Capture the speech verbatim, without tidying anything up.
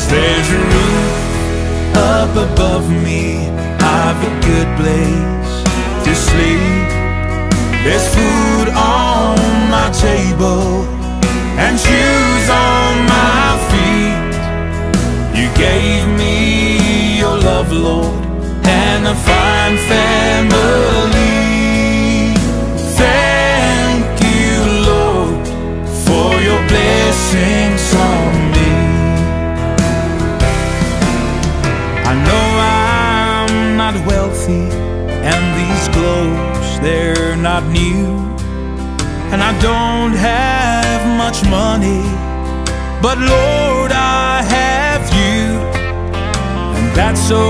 There's a roof up above me, I've a good place to sleep. There's food on my table and shoes on my feet. You gave me your love, Lord, and a fine family. Thank you, Lord, for your blessings on me. I know I'm not wealthy, and these clothes, they're not new, and I don't have much money, but Lord, I have you, and that's so